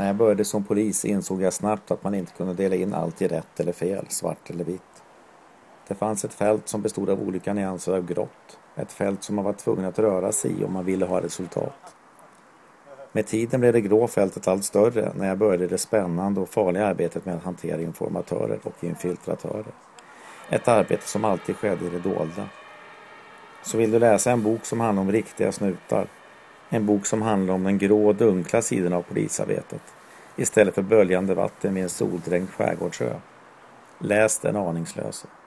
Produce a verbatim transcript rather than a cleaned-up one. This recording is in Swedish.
När jag började som polis insåg jag snabbt att man inte kunde dela in allt i rätt eller fel, svart eller vitt. Det fanns ett fält som bestod av olika nyanser av grått. Ett fält som man var tvungen att röra sig i om man ville ha resultat. Med tiden blev det grå fältet allt större när jag började det spännande och farliga arbetet med att hantera informatörer och infiltratörer. Ett arbete som alltid skedde i det dolda. Så vill du läsa en bok som handlar om riktiga snutar. En bok som handlar om den grå och dunkla sidan av polisarbetet. Istället för böljande vatten vid en soldrängd skärgårdsö. Läs Den aningslöse.